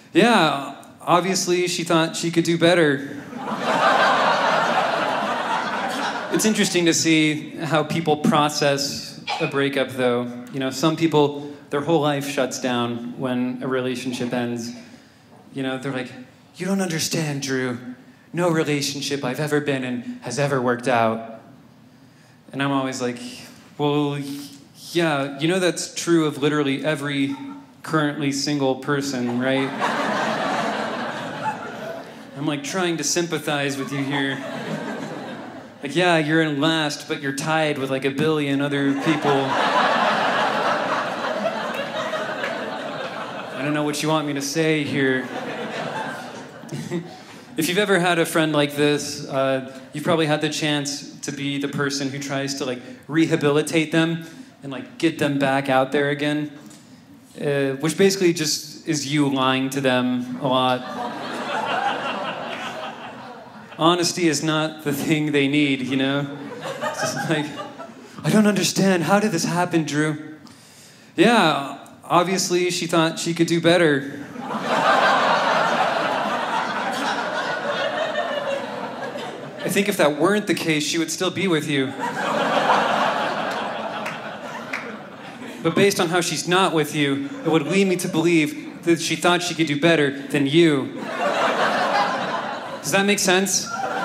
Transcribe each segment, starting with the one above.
Yeah, obviously she thought she could do better. It's interesting to see how people process a breakup, though. You know, some people, their whole life shuts down when a relationship ends. You know, they're like, you don't understand, Drew. No relationship I've ever been in has ever worked out. And I'm always like, well, yeah, you know that's true of literally every currently single person, right? I'm like trying to sympathize with you here. Like, yeah, you're in last, but you're tied with like a billion other people. I don't know what you want me to say here. If you've ever had a friend like this, you've probably had the chance to be the person who tries to like rehabilitate them and like get them back out there again, which basically just is you lying to them a lot. Honesty is not the thing they need, you know? It's just like, I don't understand. How did this happen, Drew? Yeah, obviously she thought she could do better. I think if that weren't the case, she would still be with you. But based on how she's not with you, it would lead me to believe that she thought she could do better than you. Does that make sense?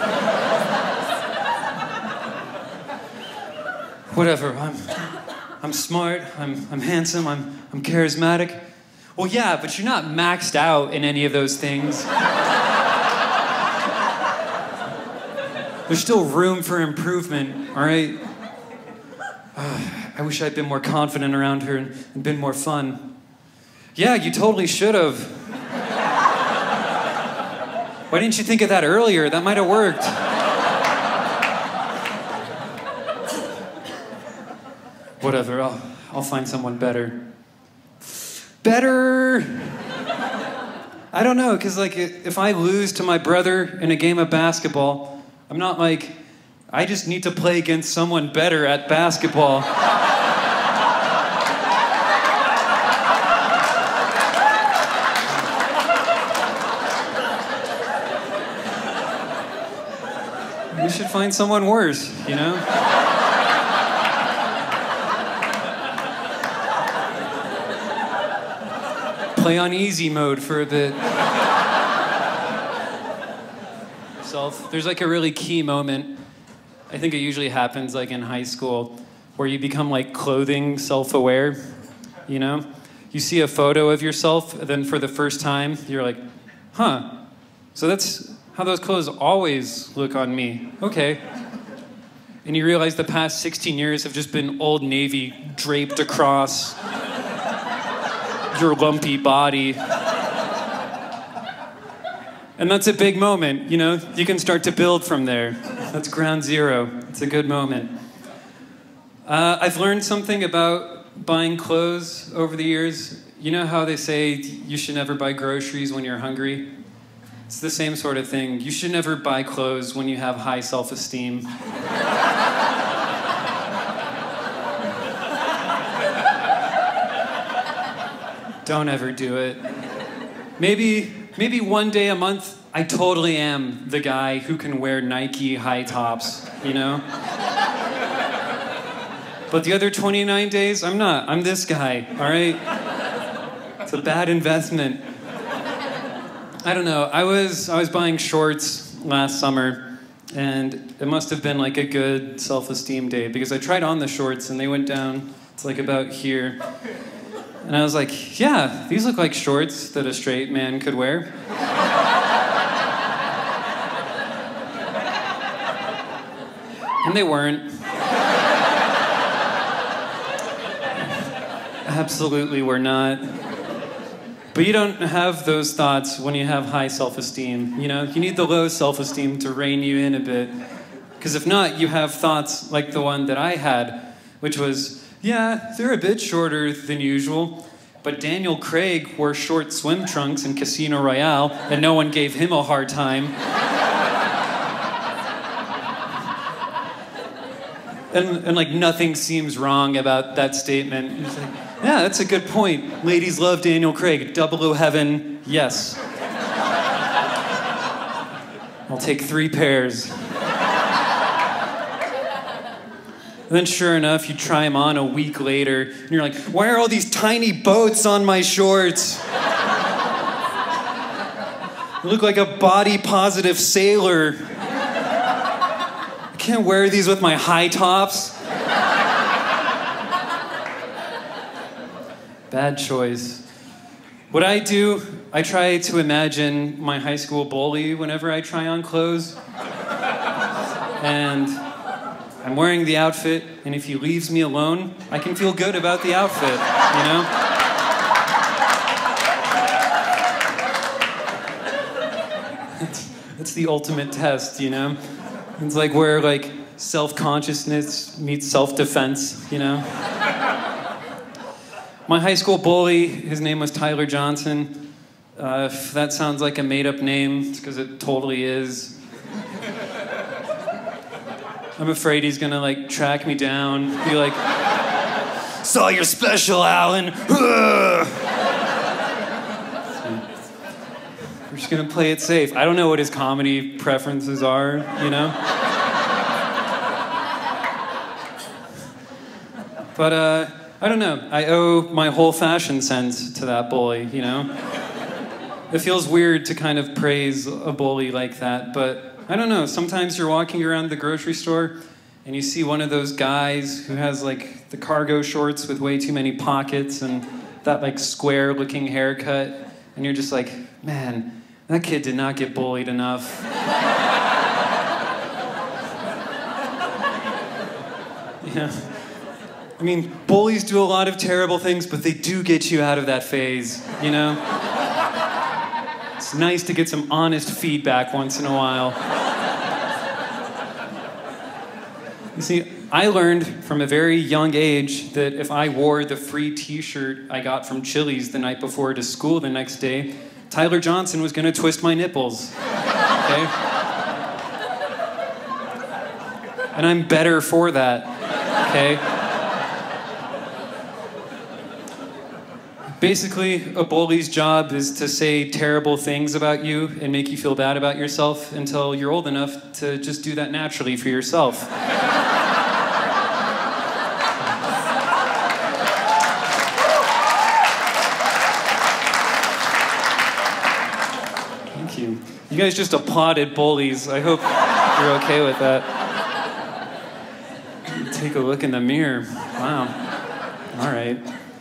Whatever, I'm smart, I'm handsome, I'm charismatic. Well, yeah, but you're not maxed out in any of those things. There's still room for improvement, all right? I wish I'd been more confident around her and been more fun. Yeah, you totally should have. Why didn't you think of that earlier? That might have worked. Whatever, I'll find someone better. Better? I don't know, because like if I lose to my brother in a game of basketball, I'm not like, I just need to play against someone better at basketball. We should find someone worse, you know? Play on easy mode for a bit. There's like a really key moment. I think it usually happens like in high school where you become like clothing self-aware, you know? You see a photo of yourself, and then for the first time, you're like, huh, so that's how those clothes always look on me. Okay. And you realize the past 16 years have just been Old Navy draped across your lumpy body. And that's a big moment, you know? You can start to build from there. That's ground zero. It's a good moment. I've learned something about buying clothes over the years. You know how they say you should never buy groceries when you're hungry? It's the same sort of thing. You should never buy clothes when you have high self-esteem. Don't ever do it. Maybe one day a month, I totally am the guy who can wear Nike high tops, you know? But the other 29 days, I'm not. I'm this guy, all right? It's a bad investment. I don't know. I was buying shorts last summer, and it must have been like a good self-esteem day because I tried on the shorts and they went down to like about here. And I was like, yeah, these look like shorts that a straight man could wear. And they weren't. Absolutely were not. But you don't have those thoughts when you have high self-esteem. You know, you need the low self-esteem to rein you in a bit. Because if not, you have thoughts like the one that I had, which was, yeah, they're a bit shorter than usual, but Daniel Craig wore short swim trunks in Casino Royale, and no one gave him a hard time. And like nothing seems wrong about that statement. It's like, yeah, that's a good point. Ladies love Daniel Craig. 00 Heaven, Yes. I'll take 3 pairs. And then sure enough, you try them on a week later, and you're like, why are all these tiny boats on my shorts? I look like a body-positive sailor. I can't wear these with my high tops. Bad choice. What I do, I try to imagine my high school bully whenever I try on clothes. And I'm wearing the outfit, and if he leaves me alone, I can feel good about the outfit, you know? It's the ultimate test, you know? It's like where, like, self-consciousness meets self-defense, you know? My high school bully, his name was Tyler Johnson. If that sounds like a made-up name, it's because it totally is. I'm afraid he's gonna, like, track me down, be like, saw your special, Alan. We're just gonna play it safe. I don't know what his comedy preferences are, you know? But, I don't know. I owe my whole fashion sense to that bully, you know? It feels weird to kind of praise a bully like that, but I don't know. Sometimes you're walking around the grocery store and you see one of those guys who has like the cargo shorts with way too many pockets and that like square looking haircut, and you're just like, man, that kid did not get bullied enough. Yeah. I mean, bullies do a lot of terrible things, but they do get you out of that phase, you know? It's nice to get some honest feedback once in a while. You see, I learned from a very young age that if I wore the free t-shirt I got from Chili's the night before to school the next day, Tyler Johnson was gonna twist my nipples, okay? And I'm better for that, okay? Basically, a bully's job is to say terrible things about you and make you feel bad about yourself until you're old enough to just do that naturally for yourself. Thank you. You guys just applauded bullies. I hope you're okay with that. Take a look in the mirror. Wow. All right.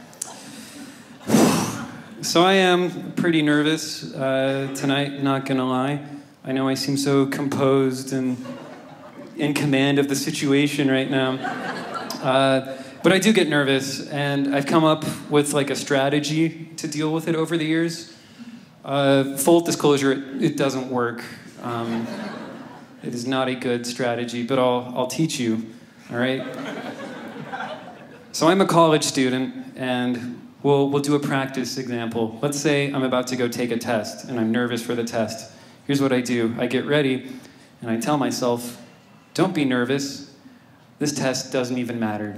So I am pretty nervous tonight, not gonna lie. I know I seem so composed and in command of the situation right now. But I do get nervous, and I've come up with like a strategy to deal with it over the years. Full disclosure, it doesn't work. It is not a good strategy, but I'll teach you, all right? So I'm a college student, and we'll do a practice example. Let's say I'm about to go take a test, and I'm nervous for the test. Here's what I do. I get ready, and I tell myself, don't be nervous. This test doesn't even matter.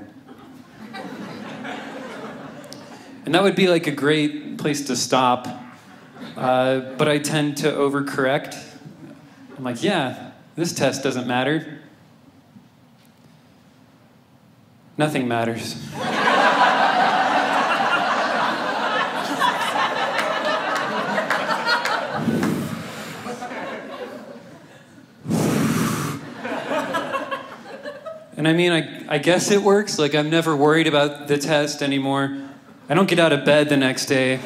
And that would be like a great place to stop, but I tend to overcorrect. I'm like, yeah, this test doesn't matter. Nothing matters. And I mean, I guess it works. Like, I'm never worried about the test anymore. I don't get out of bed the next day.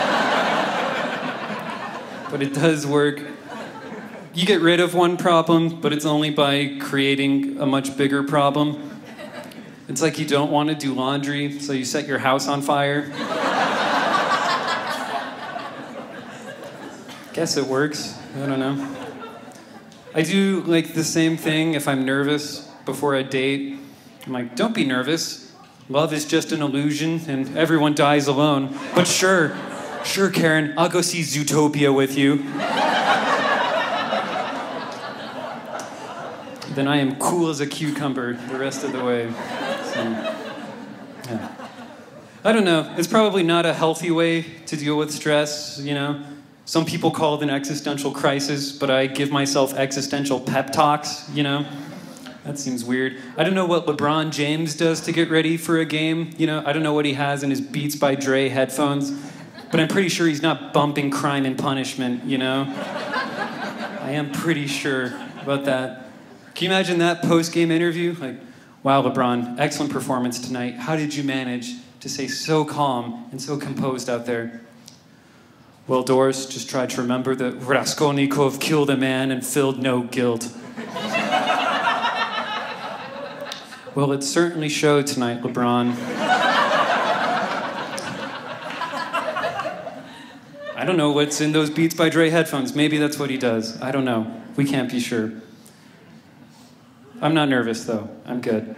But it does work. You get rid of one problem, but it's only by creating a much bigger problem. It's like you don't want to do laundry, so you set your house on fire. Guess it works. I don't know. I do like the same thing if I'm nervous before a date. I'm like, don't be nervous. Love is just an illusion and everyone dies alone. But sure, Karen, I'll go see Zootopia with you. Then I am cool as a cucumber the rest of the way. So, yeah. I don't know. It's probably not a healthy way to deal with stress, you know? Some people call it an existential crisis, but I give myself existential pep talks, you know? That seems weird. I don't know what LeBron James does to get ready for a game, you know? I don't know what he has in his Beats by Dre headphones, but I'm pretty sure he's not bumping Crime and Punishment, you know? I am pretty sure about that. Can you imagine that post-game interview? Like, wow, LeBron, excellent performance tonight. How did you manage to stay so calm and so composed out there? Well, Doris, just tried to remember that Raskolnikov killed a man and filled no guilt. Well, it certainly showed tonight, LeBron. I don't know what's in those Beats by Dre headphones. Maybe that's what he does. I don't know. We can't be sure. I'm not nervous, though. I'm good.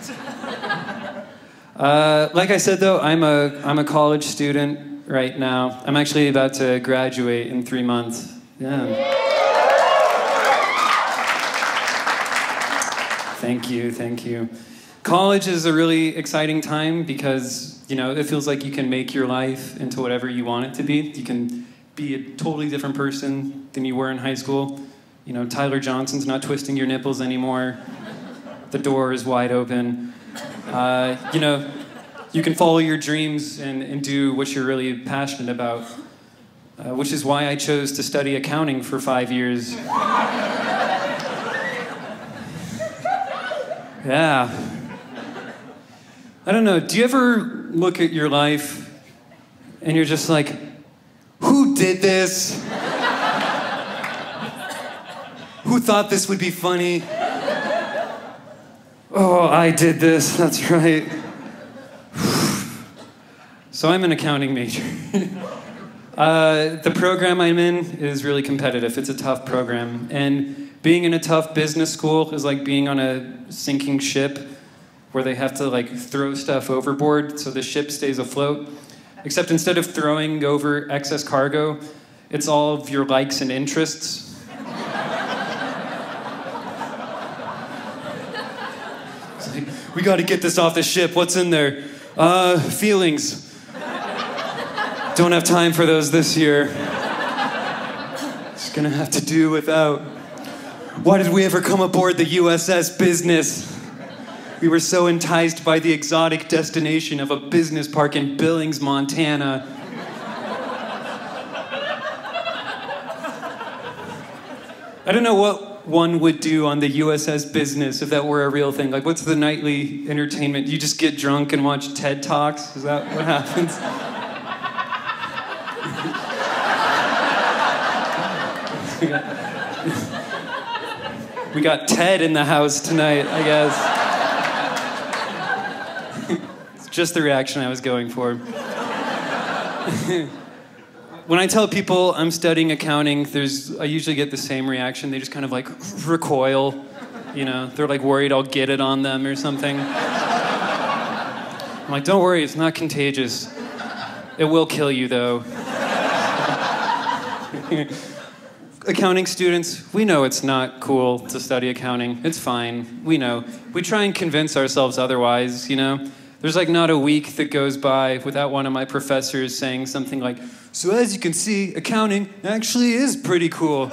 Like I said, though, I'm a college student right now. I'm actually about to graduate in 3 months. Yeah. Thank you, thank you. College is a really exciting time because, you know, it feels like you can make your life into whatever you want it to be. You can be a totally different person than you were in high school. You know, Tyler Johnson's not twisting your nipples anymore. The door is wide open. You know, you can follow your dreams and do what you're really passionate about, which is why I chose to study accounting for 5 years. Yeah. I don't know, do you ever look at your life and you're just like, who did this? Who thought this would be funny? Oh, I did this, that's right. So I'm an accounting major. The program I'm in is really competitive. It's a tough program. And being in a tough business school is like being on a sinking ship where they have to like throw stuff overboard so the ship stays afloat. Except instead of throwing over excess cargo, it's all of your likes and interests. It's like, we gotta get this off the ship. What's in there? Feelings. Don't have time for those this year. Just gonna have to do without. Why did we ever come aboard the USS Business? We were so enticed by the exotic destination of a business park in Billings, Montana. I don't know what one would do on the USS Business if that were a real thing. Like, what's the nightly entertainment? You just get drunk and watch TED Talks? Is that what happens? We got Ted in the house tonight, I guess. It's just the reaction I was going for. When I tell people I'm studying accounting, I usually get the same reaction. They just kind of like recoil, you know? They're like worried I'll get it on them or something. I'm like, don't worry, it's not contagious. It will kill you though. Accounting students, we know it's not cool to study accounting. It's fine, we know. We try and convince ourselves otherwise, you know? There's like not a week that goes by without one of my professors saying something like, so as you can see, accounting actually is pretty cool.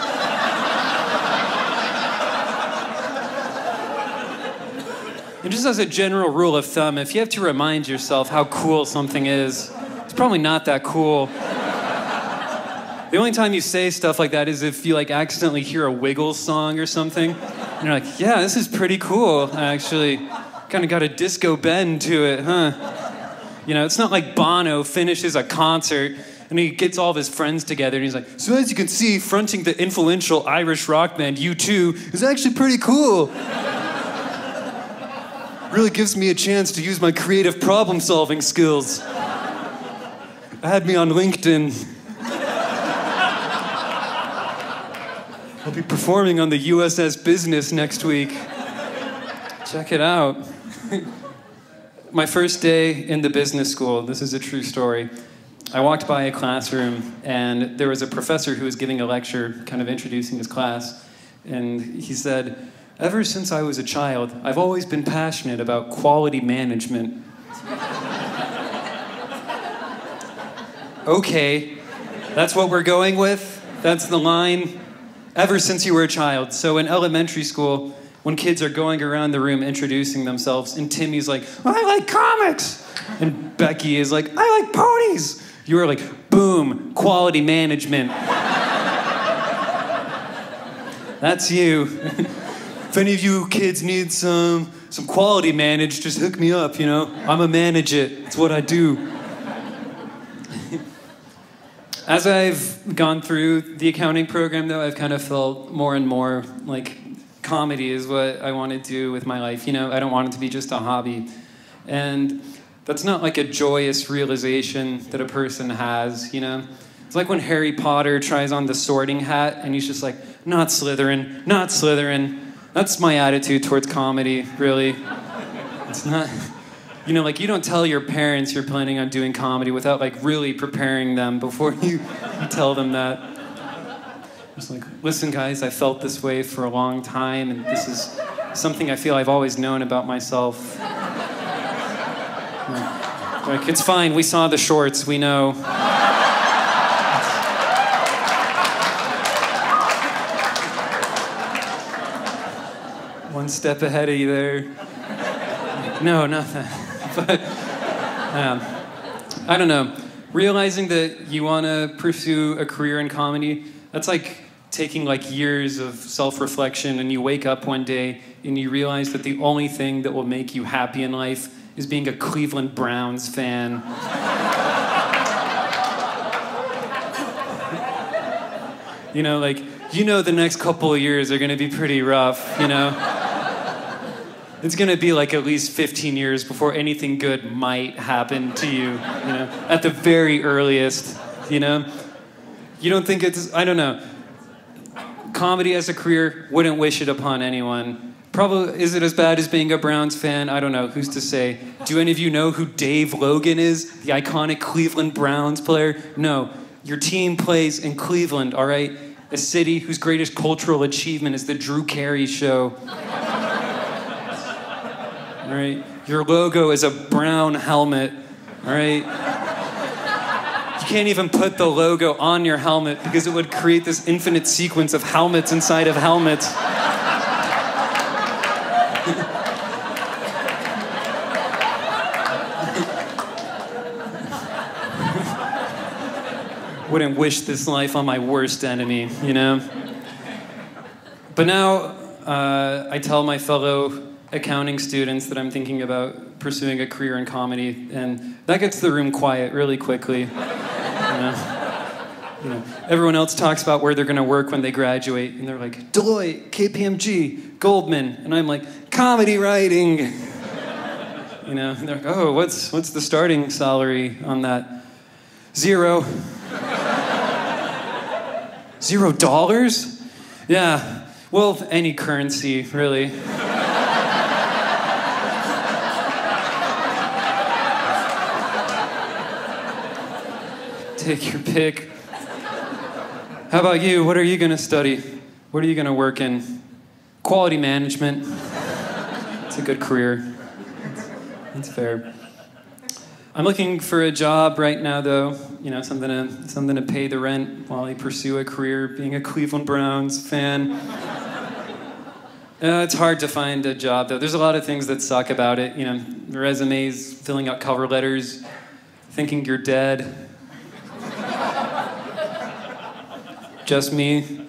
And just as a general rule of thumb, if you have to remind yourself how cool something is, it's probably not that cool. The only time you say stuff like that is if you like accidentally hear a Wiggles song or something. And you're like, yeah, this is pretty cool. I actually kind of got a disco bend to it, huh? You know, it's not like Bono finishes a concert and he gets all of his friends together and he's like, so as you can see, fronting the influential Irish rock band U2 is actually pretty cool. Really gives me a chance to use my creative problem-solving skills. Add me on LinkedIn. I'll be performing on the USS Business next week. Check it out. My first day in the business school, this is a true story. I walked by a classroom and there was a professor who was giving a lecture, kind of introducing his class. And he said, ever since I was a child, I've always been passionate about quality management. Okay. That's what we're going with? That's the line? Ever since you were a child. So in elementary school, when kids are going around the room introducing themselves, and Timmy's like, I like comics. And Becky is like, I like ponies. You were like, boom, quality management. That's you. If any of you kids need some quality managed, just hook me up, you know? I'ma manage it. It's what I do. As I've gone through the accounting program, though, I've kind of felt more and more like comedy is what I want to do with my life. You know, I don't want it to be just a hobby. And that's not like a joyous realization that a person has, you know? It's like when Harry Potter tries on the sorting hat and he's just like, not Slytherin, not Slytherin. That's my attitude towards comedy, really. It's not... You know, like, you don't tell your parents you're planning on doing comedy without, like, really preparing them before you tell them that. Just like, listen, guys, I felt this way for a long time, and this is something I feel I've always known about myself. Like, it's fine, we saw the shorts, we know. One step ahead of you there. No, nothing. But I don't know. Realizing that you want to pursue a career in comedy, that's like taking like years of self-reflection, and you wake up one day and you realize that the only thing that will make you happy in life is being a Cleveland Browns fan. You know, like, you know the next couple of years are going to be pretty rough, you know? It's going to be like at least 15 years before anything good might happen to you, you know, at the very earliest, you know? You don't think it's, I don't know. Comedy as a career, wouldn't wish it upon anyone. Probably, is it as bad as being a Browns fan? I don't know, who's to say? Do any of you know who Dave Logan is? The iconic Cleveland Browns player? No, your team plays in Cleveland, all right? A city whose greatest cultural achievement is the Drew Carey Show. All right, your logo is a brown helmet, all right? You can't even put the logo on your helmet because it would create this infinite sequence of helmets inside of helmets. Wouldn't wish this life on my worst enemy, you know? But now, I tell my fellow accounting students that I'm thinking about pursuing a career in comedy, and that gets the room quiet really quickly. You know, everyone else talks about where they're going to work when they graduate, and they're like, Deloitte, KPMG, Goldman, and I'm like, comedy writing. You know, and they're like, oh, what's the starting salary on that? $0. $0? Yeah, well, any currency, really. Take your pick. How about you? What are you going to study? What are you going to work in? Quality management. It's a good career. It's fair. I'm looking for a job right now, though. You know, something to pay the rent while I pursue a career being a Cleveland Browns fan. It's hard to find a job, though. There's a lot of things that suck about it. You know, resumes, filling out cover letters, thinking you're dead. Just me.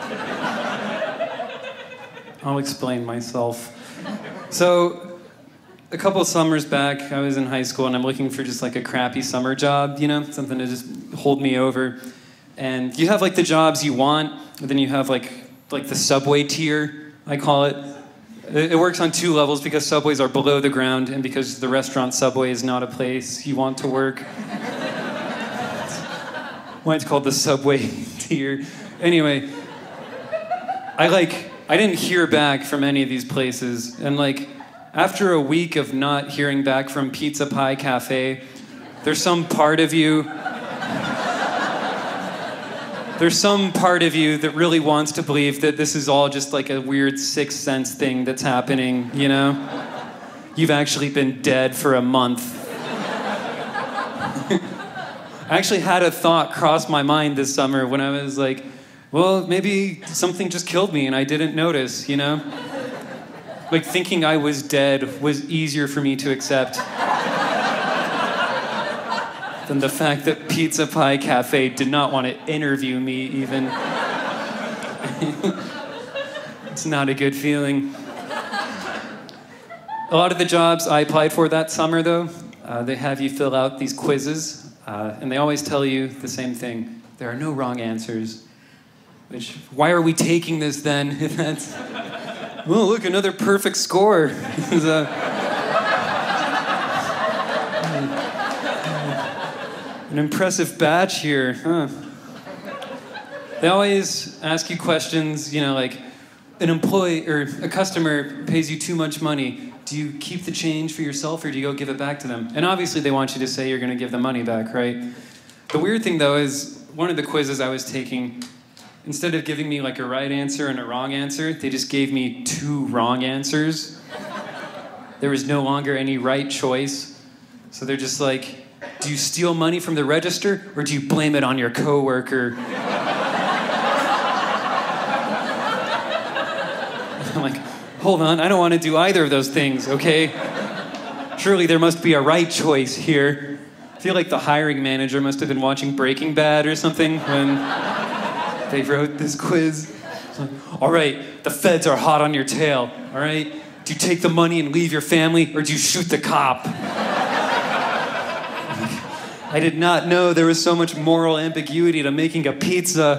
I'll explain myself. So, a couple of summers back, I was in high school and I'm looking for just like a crappy summer job, you know, something to just hold me over. And you have like the jobs you want, and then you have like the Subway tier, I call it. It works on two levels because Subways are below the ground and because the restaurant Subway is not a place you want to work. Why it's called the Subway tier. Anyway, I didn't hear back from any of these places, and like after a week of not hearing back from Pizza Pie Cafe, there's some part of you that really wants to believe that this is all just like a weird sixth sense thing that's happening, you know? You've actually been dead for a month. I actually had a thought cross my mind this summer when I was like, well, maybe something just killed me and I didn't notice, you know? Like thinking I was dead was easier for me to accept than the fact that Pizza Pie Cafe did not want to interview me even. It's not a good feeling. A lot of the jobs I applied for that summer, though, they have you fill out these quizzes, and they always tell you the same thing. There are no wrong answers. Which, why are we taking this then? If that's, oh, look, another perfect score. An impressive batch here, huh? They always ask you questions, you know, like an employee or a customer pays you too much money. Do you keep the change for yourself or do you go give it back to them? And obviously they want you to say you're going to give the money back, right? The weird thing, though, is one of the quizzes I was taking, instead of giving me like a right answer and a wrong answer, they just gave me 2 wrong answers. There was no longer any right choice. So they're just like, do you steal money from the register or do you blame it on your coworker? I'm like, hold on, I don't want to do either of those things, okay? Surely there must be a right choice here. I feel like the hiring manager must have been watching Breaking Bad or something when they wrote this quiz. It's like, all right, the feds are hot on your tail, all right? Do you take the money and leave your family or do you shoot the cop? I did not know there was so much moral ambiguity to making a pizza.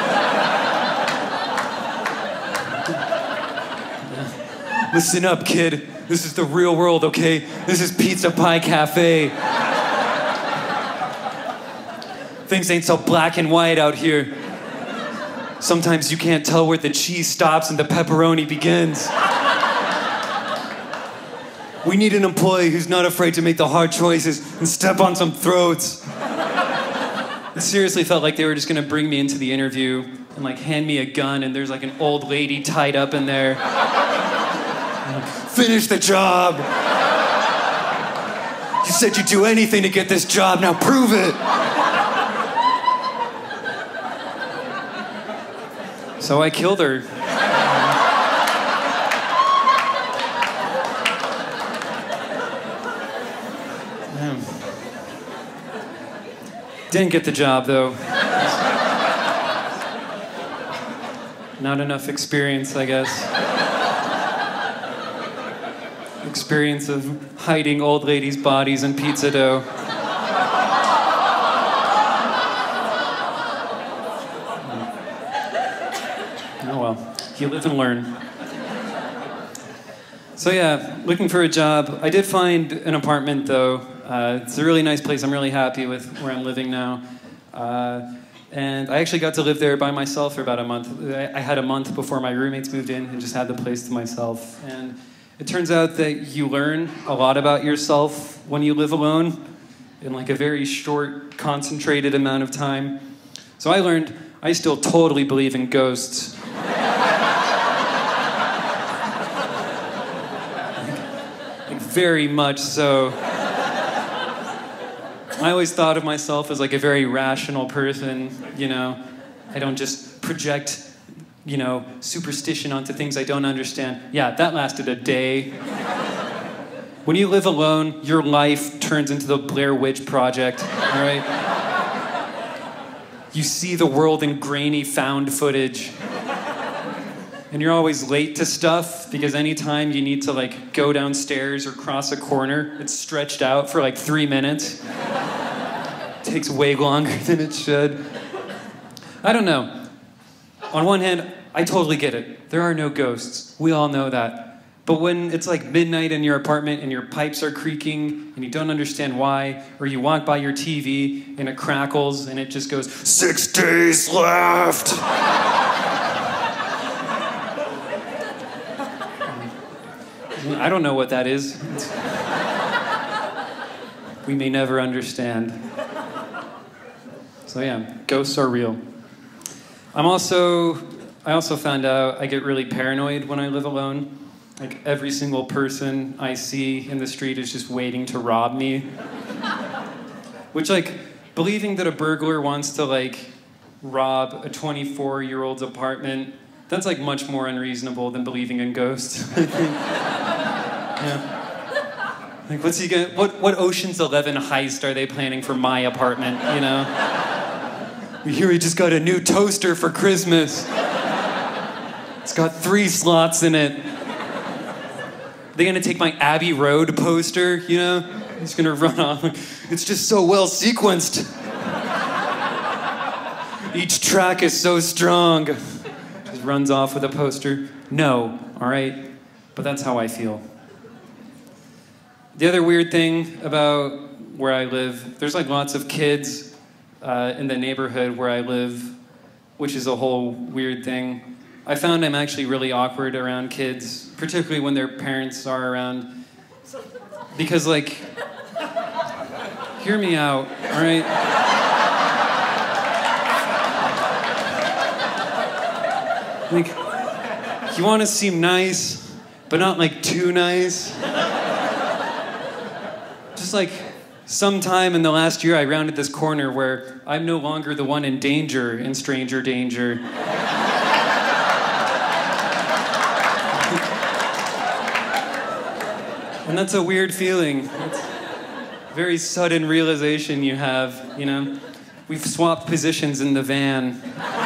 Listen up, kid. This is the real world, okay? This is Pizza Pie Cafe. Things ain't so black and white out here. Sometimes you can't tell where the cheese stops and the pepperoni begins. We need an employee who's not afraid to make the hard choices and step on some throats. It seriously felt like they were just gonna bring me into the interview and like hand me a gun and there's like an old lady tied up in there. Like, finish the job. You said you'd do anything to get this job, now prove it. So I killed her. Didn't get the job, though. Not enough experience, I guess. Experience of hiding old ladies' bodies in pizza dough. Oh well, you live and learn. So yeah, looking for a job. I did find an apartment, though. It's a really nice place. I'm really happy with where I'm living now. And I actually got to live there by myself for about a month. I had a month before my roommates moved in and just had the place to myself. And it turns out that you learn a lot about yourself when you live alone in like a very short, concentrated amount of time. So I learned I still totally believe in ghosts. Like very much so. I always thought of myself as like a very rational person, you know. I don't just project, you know, superstition onto things I don't understand. Yeah, that lasted a day. When you live alone, your life turns into the Blair Witch Project, all right? You see the world in grainy found footage. And you're always late to stuff because anytime you need to like go downstairs or cross a corner, it's stretched out for like 3 minutes. It takes way longer than it should. I don't know. On one hand, I totally get it. There are no ghosts. We all know that. But when it's like midnight in your apartment and your pipes are creaking and you don't understand why, or you walk by your TV and it crackles and it just goes, 6 days left! I don't know what that is. We may never understand. So yeah, ghosts are real. I also found out I get really paranoid when I live alone. Like every single person I see in the street is just waiting to rob me. Which like, believing that a burglar wants to like rob a 24-year-old's apartment, that's like much more unreasonable than believing in ghosts. Yeah. Like, what's he gonna? What Ocean's 11 heist are they planning for my apartment? You know. We hear he just got a new toaster for Christmas. It's got 3 slots in it. They're gonna take my Abbey Road poster, you know? He's gonna run off. It's just so well sequenced. Each track is so strong. Just runs off with a poster. No, all right? But that's how I feel. The other weird thing about where I live, there's like lots of kids in the neighborhood where I live, which is a whole weird thing. I found I'm actually really awkward around kids, particularly when their parents are around. Because, like, hear me out, all right? Like, you want to seem nice, but not, like, too nice. Just, like, sometime in the last year, I rounded this corner where I'm no longer the one in danger in Stranger Danger. And that's a weird feeling. It's a very sudden realization you have, you know? We've swapped positions in the van.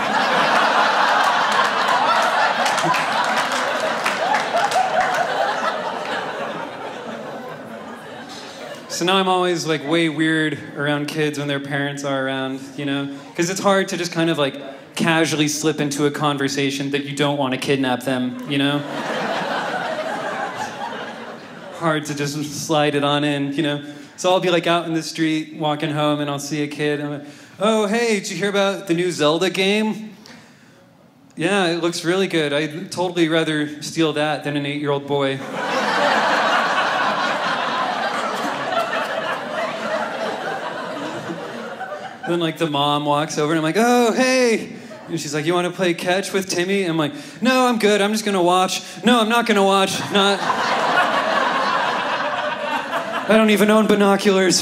So now I'm always like way weird around kids when their parents are around, you know? Because it's hard to just kind of like casually slip into a conversation that you don't want to kidnap them, you know? Hard to just slide it on in, you know? So I'll be like out in the street walking home and I'll see a kid. I'm like, oh, hey, did you hear about the new Zelda game? Yeah, it looks really good. I'd totally rather steal that than an 8-year-old boy. Then like the mom walks over and I'm like, oh, hey. And she's like, you want to play catch with Timmy? And I'm like, no, I'm good. I'm just going to watch. No, I'm not going to watch. Not. I don't even own binoculars.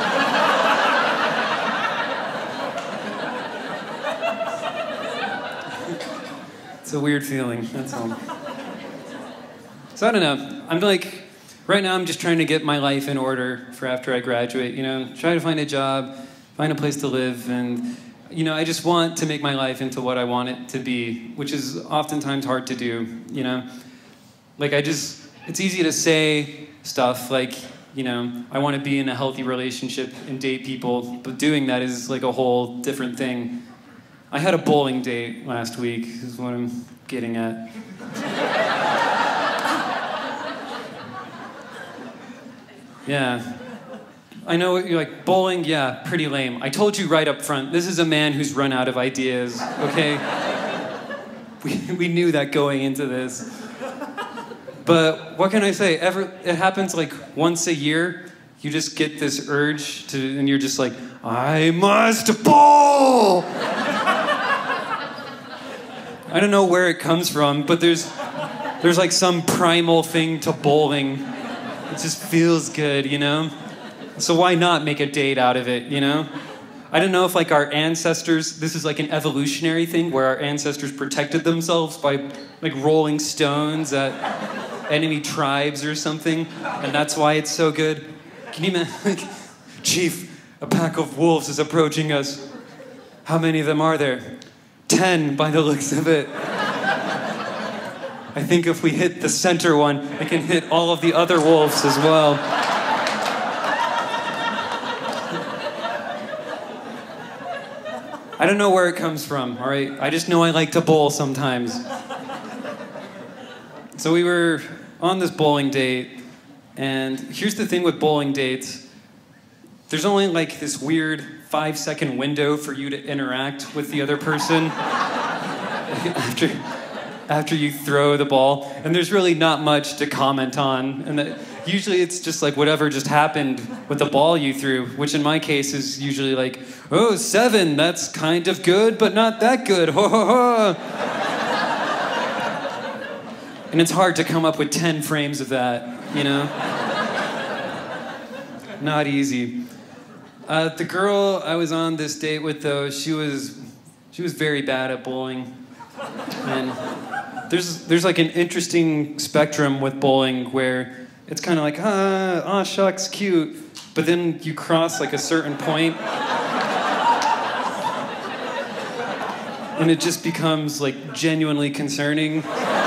It's a weird feeling, that's all. So I don't know. I'm like, right now I'm just trying to get my life in order for after I graduate, you know? Try to find a job, find a place to live, and, you know, I just want to make my life into what I want it to be, which is oftentimes hard to do, you know? Like, it's easy to say stuff like, you know, I want to be in a healthy relationship and date people, but doing that is like a whole different thing. I had a bowling date last week, is what I'm getting at. Yeah. I know you're like, bowling, yeah, pretty lame. I told you right up front, this is a man who's run out of ideas, okay? We knew that going into this. But what can I say? It happens like once a year. You just get this urge to, and you're just like, I must bowl! I don't know where it comes from, but there's like some primal thing to bowling. It just feels good, you know? So why not make a date out of it, you know? I don't know if like our ancestors, this is like an evolutionary thing where our ancestors protected themselves by like rolling stones at enemy tribes or something, and that's why it's so good. Can you imagine? Like, Chief, a pack of wolves is approaching us. How many of them are there? 10 by the looks of it. I think if we hit the center one, we can hit all of the other wolves as well. I don't know where it comes from, all right? I just know I like to bowl sometimes. So we were on this bowling date, and here's the thing with bowling dates. There's only like this weird 5-second window for you to interact with the other person after you throw the ball, and there's really not much to comment on. And usually it's just like whatever just happened with the ball you threw, which in my case is usually like, oh, 7, that's kind of good, but not that good. Ho, ho, ho. And it's hard to come up with 10 frames of that, you know? Not easy. The girl I was on this date with, though, she was very bad at bowling. And there's like an interesting spectrum with bowling where it's kind of like, shucks, cute. But then you cross like a certain point, and it just becomes like genuinely concerning.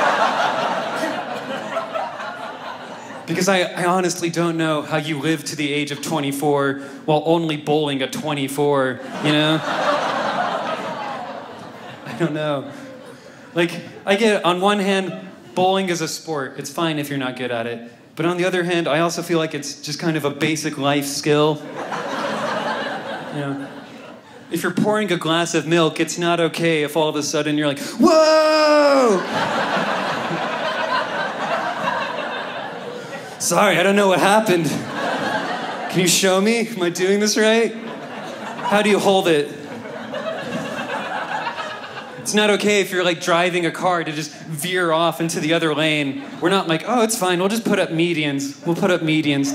Because I honestly don't know how you live to the age of 24 while only bowling at 24, you know? I don't know. Like, I get it. On one hand, bowling is a sport. It's fine if you're not good at it. But on the other hand, I also feel like it's just kind of a basic life skill. You know? If you're pouring a glass of milk, it's not okay if all of a sudden you're like, whoa! Sorry, I don't know what happened. Can you show me? Am I doing this right? How do you hold it? It's not okay if you're like driving a car to just veer off into the other lane. We're not like, oh, it's fine, we'll just put up medians. We'll put up medians.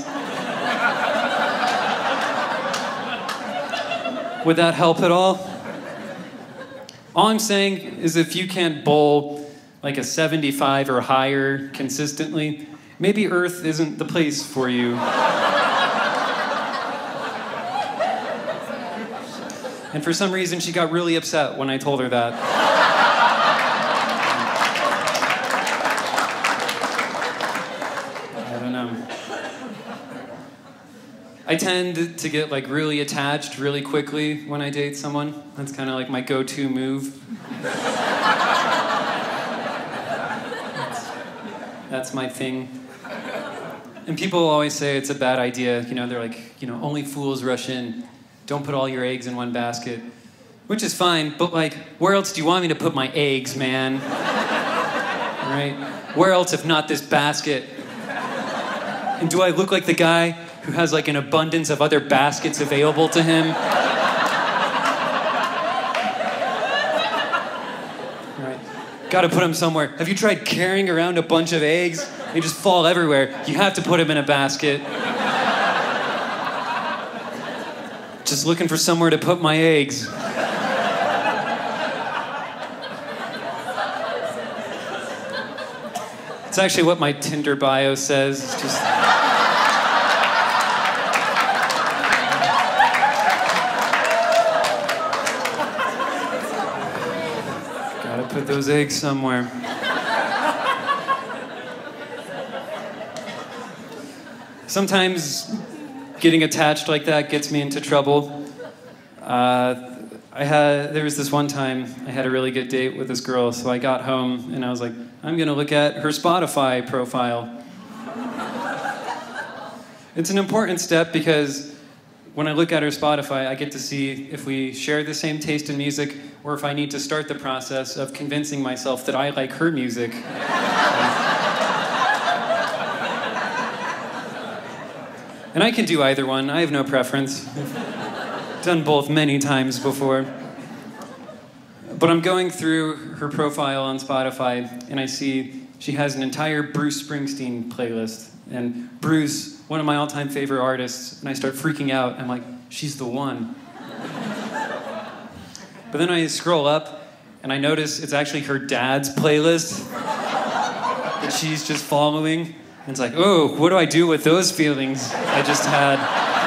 Would that help at all? All I'm saying is if you can't bowl like a 75 or higher consistently, maybe Earth isn't the place for you. And for some reason, she got really upset when I told her that. I don't know. I tend to get like really attached really quickly when I date someone. That's kind of like my go-to move. That's my thing. And people always say it's a bad idea. You know, they're like, you know, only fools rush in. Don't put all your eggs in one basket. Which is fine, but like, where else do you want me to put my eggs, man? Right? Where else if not this basket? And do I look like the guy who has like an abundance of other baskets available to him? Right. Gotta put them somewhere. Have you tried carrying around a bunch of eggs? They just fall everywhere. You have to put them in a basket. Just looking for somewhere to put my eggs. It's actually what my Tinder bio says. It's just... Gotta put those eggs somewhere. Sometimes getting attached like that gets me into trouble. There was this one time I had a really good date with this girl, so I got home and I was like, I'm gonna look at her Spotify profile. It's an important step because when I look at her Spotify, I get to see if we share the same taste in music or if I need to start the process of convincing myself that I like her music. And I can do either one. I have no preference. I've done both many times before. But I'm going through her profile on Spotify, and I see she has an entire Bruce Springsteen playlist. And Bruce, one of my all-time favorite artists, and I start freaking out. I'm like, she's the one. But then I scroll up, and I notice it's actually her dad's playlist that she's just following. And it's like, oh, what do I do with those feelings I just had?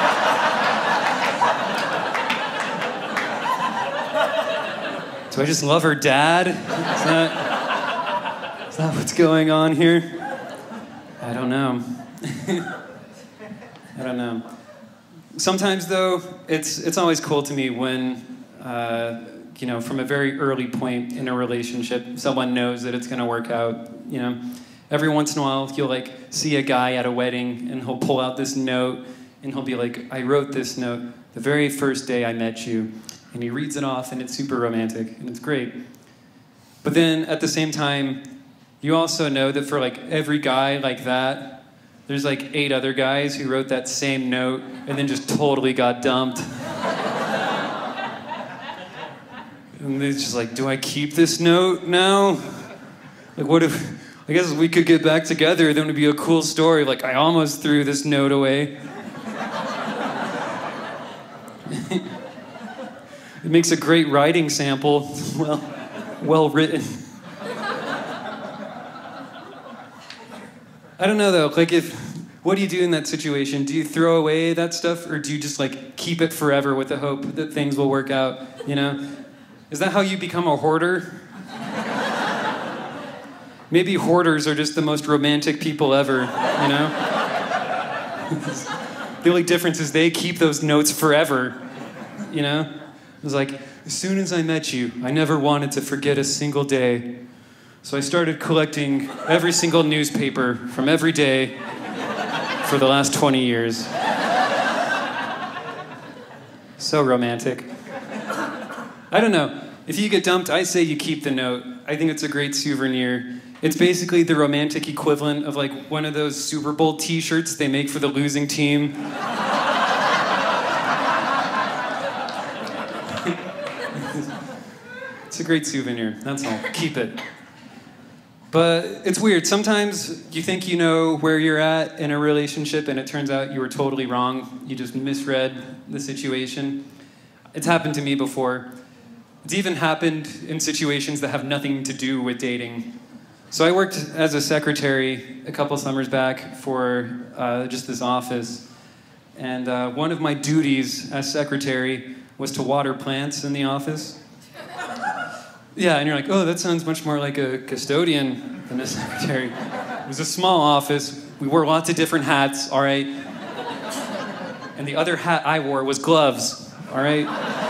Do I just love her dad? Is that what's going on here? I don't know. I don't know. Sometimes, though, it's always cool to me when, you know, from a very early point in a relationship, someone knows that it's going to work out, you know. Every once in a while, you'll like see a guy at a wedding and he'll pull out this note and he'll be like, I wrote this note the very first day I met you. And he reads it off and it's super romantic and it's great. But then at the same time, you also know that for like every guy like that, there's like 8 other guys who wrote that same note and then just totally got dumped. And they're just like, do I keep this note now? Like, what if... I guess we could get back together, then it would be a cool story. Like, I almost threw this note away. It makes a great writing sample. Well written. I don't know though, like what do you do in that situation? Do you throw away that stuff, or do you just like keep it forever with the hope that things will work out, you know? Is that how you become a hoarder? Maybe hoarders are just the most romantic people ever, you know? The only difference is they keep those notes forever, you know? It was like, as soon as I met you, I never wanted to forget a single day. So I started collecting every single newspaper from every day for the last 20 years. So romantic. I don't know. If you get dumped, I say you keep the note. I think it's a great souvenir. It's basically the romantic equivalent of like one of those Super Bowl t-shirts they make for the losing team. It's a great souvenir, that's all. Keep it. But it's weird. Sometimes you think you know where you're at in a relationship and it turns out you were totally wrong. You just misread the situation. It's happened to me before. It's even happened in situations that have nothing to do with dating. So I worked as a secretary a couple summers back for just this office. And one of my duties as secretary was to water plants in the office. Yeah, and you're like, oh, that sounds much more like a custodian than a secretary. It was a small office. We wore lots of different hats, all right? And the other hat I wore was gloves, all right?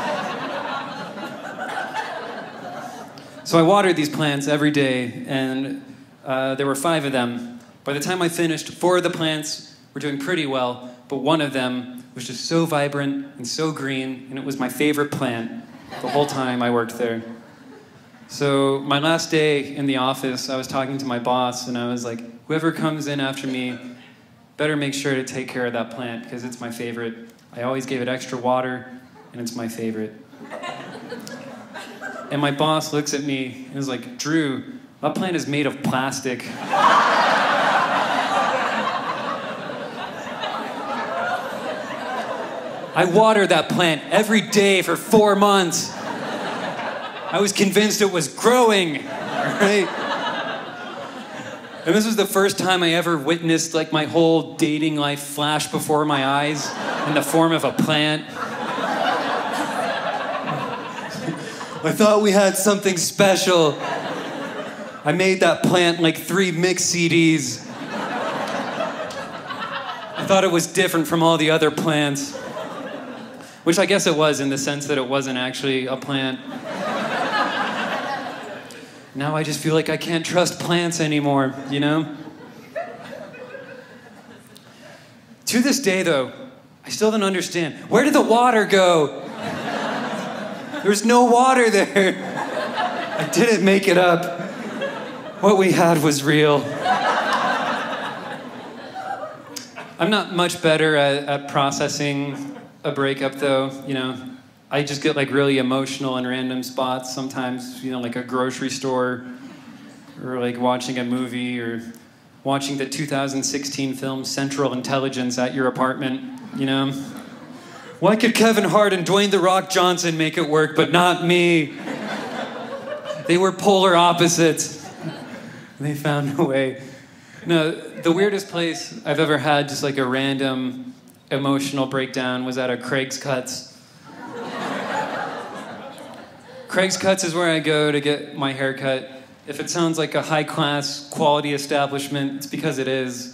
So I watered these plants every day, and there were 5 of them. By the time I finished, 4 of the plants were doing pretty well, but one of them was just so vibrant and so green, and it was my favorite plant the whole time I worked there. So my last day in the office, I was talking to my boss, and I was like, whoever comes in after me better make sure to take care of that plant, because it's my favorite. I always gave it extra water, and it's my favorite. And my boss looks at me and is like, Drew, that plant is made of plastic. I watered that plant every day for 4 months. I was convinced it was growing, right? And this was the first time I ever witnessed like my whole dating life flash before my eyes in the form of a plant. I thought we had something special. I made that plant like 3 mix CDs. I thought it was different from all the other plants. Which I guess it was in the sense that it wasn't actually a plant. Now I just feel like I can't trust plants anymore, you know? To this day, though, I still don't understand. Where did the water go? There's no water there. I didn't make it up. What we had was real. I'm not much better at processing a breakup, though, you know? I just get like really emotional in random spots sometimes, you know, like a grocery store or like watching a movie or watching the 2016 film Central Intelligence at your apartment, you know? Why could Kevin Hart and Dwayne "The Rock" Johnson make it work, but not me? They were polar opposites. They found a way. No, the weirdest place I've ever had just like a random emotional breakdown was at a Craig's Cuts. Craig's Cuts is where I go to get my hair cut. If it sounds like a high-class, quality establishment, it's because it is.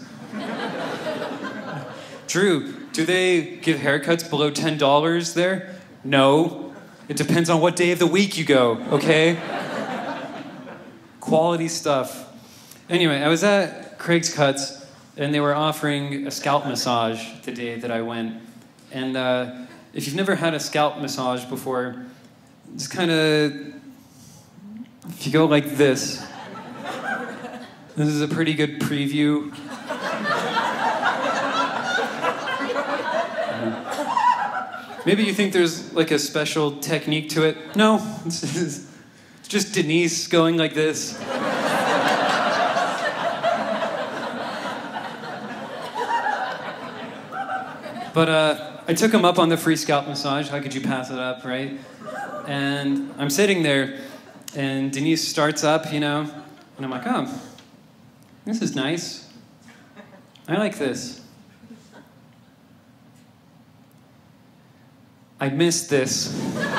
Drew, do they give haircuts below $10 there? No. It depends on what day of the week you go, okay? Quality stuff. Anyway, I was at Craig's Cuts, and they were offering a scalp massage the day that I went. And if you've never had a scalp massage before, just kind of, if you go like this is a pretty good preview. Maybe you think there's like a special technique to it. No, it's just Denise going like this. But I took him up on the free scalp massage. How could you pass it up, right? And I'm sitting there, and Denise starts up, you know, and I'm like, oh, this is nice. I like this. I missed this.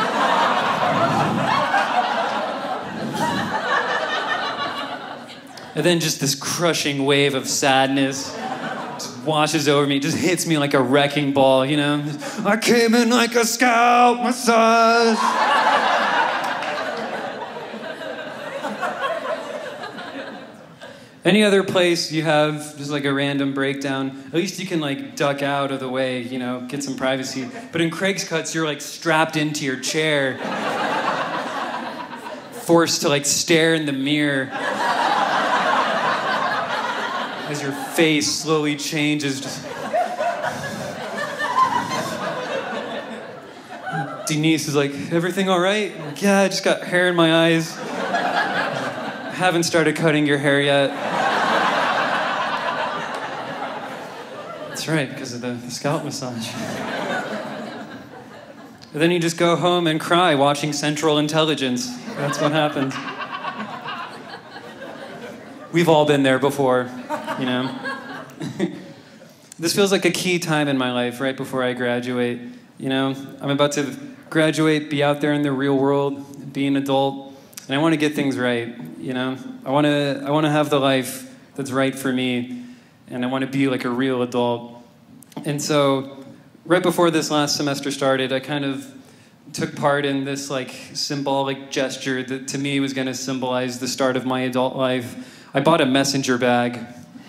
And then just this crushing wave of sadness just washes over me, just hits me like a wrecking ball, you know? I came in like a scalp massage. Any other place you have just like a random breakdown, at least you can like duck out of the way, you know, get some privacy. But in Craig's Cuts, you're like strapped into your chair, forced to like stare in the mirror as your face slowly changes. Denise is like, everything all right? I'm like, yeah, I just got hair in my eyes. Haven't started cutting your hair yet. That's right, because of the scalp massage. And then you just go home and cry watching Central Intelligence. That's what happens. We've all been there before, you know. This feels like a key time in my life, right before I graduate. You know, I'm about to graduate, be out there in the real world, be an adult, and I want to get things right. You know, I want to have the life that's right for me, and I want to be like a real adult. And so, right before this last semester started, I kind of took part in this like symbolic gesture that to me was going to symbolize the start of my adult life. I bought a messenger bag.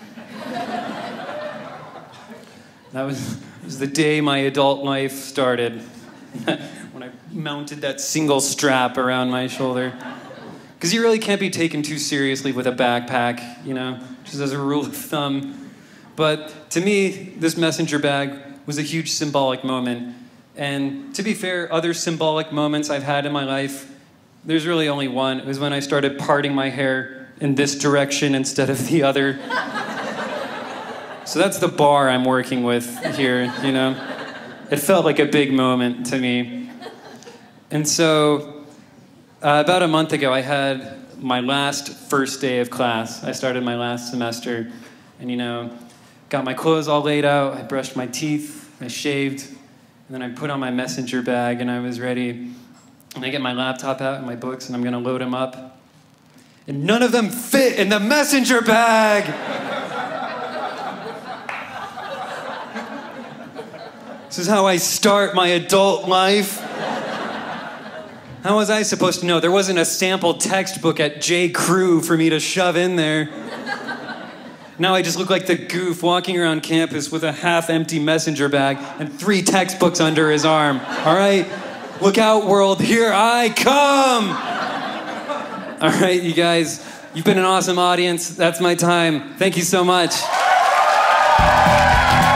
That was the day my adult life started, when I mounted that single strap around my shoulder. Because you really can't be taken too seriously with a backpack, you know, just as a rule of thumb. But to me, this messenger bag was a huge symbolic moment. And to be fair, other symbolic moments I've had in my life, there's really only one. It was when I started parting my hair in this direction instead of the other. So that's the bar I'm working with here, you know. It felt like a big moment to me. And so about a month ago, I had my last first day of class. I started my last semester and, you know, got my clothes all laid out. I brushed my teeth, I shaved, and then I put on my messenger bag and I was ready. And I get my laptop out and my books and I'm gonna load them up. And none of them fit in the messenger bag. This is how I start my adult life. How was I supposed to know? There wasn't a sample textbook at J. Crew for me to shove in there. Now I just look like the goof walking around campus with a half-empty messenger bag and 3 textbooks under his arm. All right? Look out, world. Here I come. All right, you guys, you've been an awesome audience. That's my time. Thank you so much.